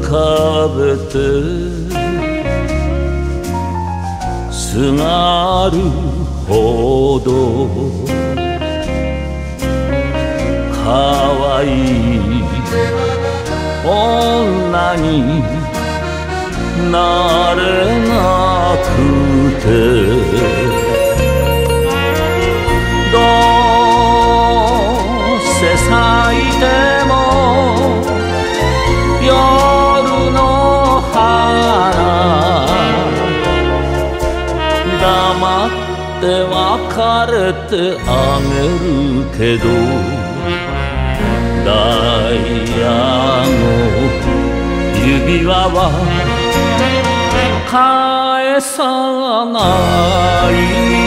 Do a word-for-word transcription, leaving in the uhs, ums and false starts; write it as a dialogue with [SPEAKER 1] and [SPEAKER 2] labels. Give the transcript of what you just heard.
[SPEAKER 1] かべてすがるほどかわいい女になれなくてどうせ咲いても夜の花黙って別れてあげるけどダイヤの指輪は返さない